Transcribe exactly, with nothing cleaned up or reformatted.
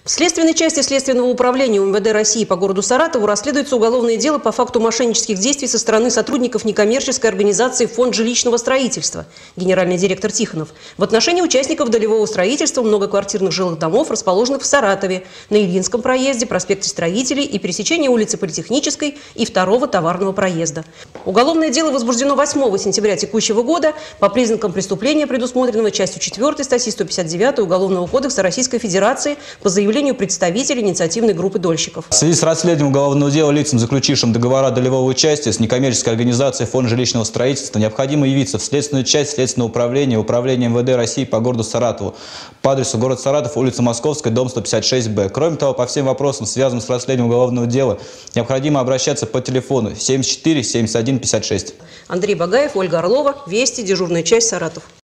В следственной части Следственного управления УМВД России по городу Саратову расследуется уголовное дело по факту мошеннических действий со стороны сотрудников некоммерческой организации «Фонд жилищного строительства», генеральный директор Тихонов, в отношении участников долевого строительства многоквартирных жилых домов, расположенных в Саратове, на Ильинском проезде, проспекте Строителей и пересечении улицы Политехнической и второго товарного проезда. Уголовное дело возбуждено восьмого сентября текущего года по признакам преступления, предусмотренного частью четвёртой статьи сто пятьдесят девятой Уголовного кодекса Российской Федерации по заявлению представителей инициативной группы дольщиков. В связи с расследованием уголовного дела лицам, заключившим договора долевого участия с некоммерческой организацией «Фонд жилищного строительства», необходимо явиться в следственную часть Следственного управления Управления МВД России по городу Саратову по адресу город Саратов, улица Московская, дом сто пятьдесят шесть Б. Кроме того, по всем вопросам, связанным с расследованием уголовного дела, необходимо обращаться по телефону семьдесят четыре семьдесят один пятьдесят шесть. Андрей Багаев, Ольга Орлова, Вести, дежурная часть, Саратов.